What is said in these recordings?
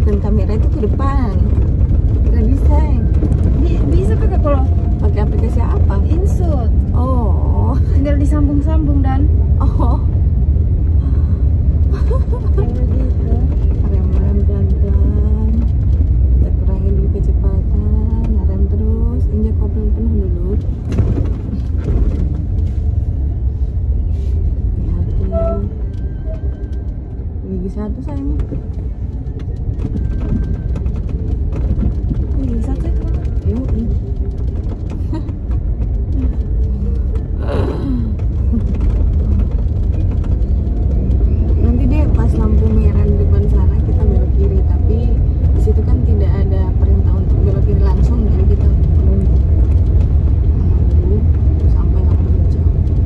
aktifkan kamera itu ke depan. Nggak bisa. Bisa pakai kalau Pakai aplikasi apa? insert. Oh. Tinggal disambung-sambung dan Oh. kayak gitu. Rem pelan-pelan. Kita kurangin dulu kecepatan. Rem terus. Injak kopling penuh dulu. Hati-hati. Gigi satu sayang. Gigi satu itu kan? Yuk. Nanti deh pas lampu merah di depan sana kita belok kiri, tapi di situ kan tidak ada perintah untuk belok kiri langsung, jadi kita menunggu sampai lampu hijau.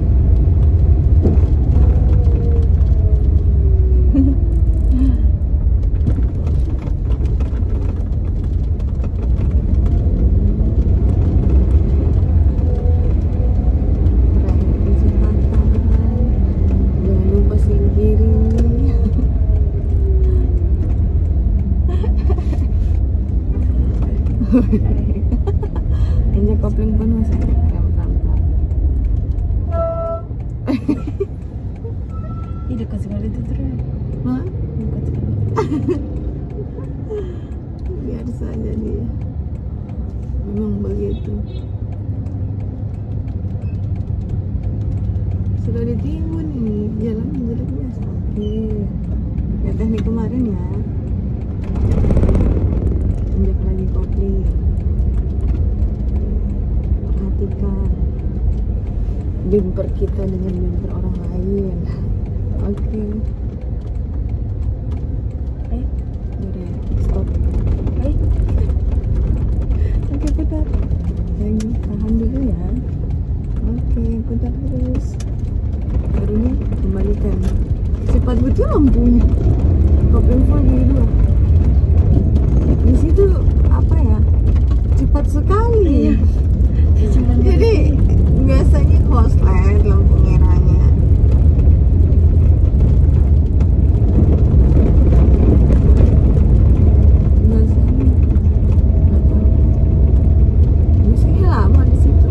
Kurangin kecepatan, jangan lupa setir kiri. Injak kopling penuh sayang. Rem pelan-pelan. Ih, dekat sekali itu terus. Hah? Dekat sekali. Biar saja dia, memang begitu. Sudah ditimbun ini, jalan jelek biasa. Oke, ya teknik kemarin ya. Injak lagi kopling. Perhatikan bumper kita dengan bumper orang lain. Oke. Udah, stop. Oke, putar lagi, tahan dulu ya. Oke, putar terus. Baru nih kembalikan. Cepat betul lampunya. Kopling full gigi 2. Di situ apa ya? Cepat sekali. Jadi biasanya korslet lampu merahnya. Biasanya lama di situ.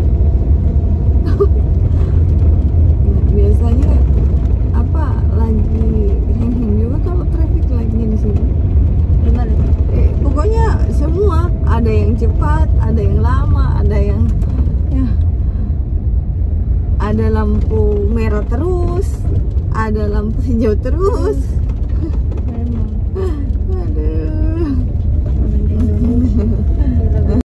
Biasanya apa lagi heng-heng juga kalau traffic light-nya di sini. Gimana? Pokoknya semua ada yang cepat, ada yang lama, ada yang ya, ada lampu merah terus, ada lampu hijau terus.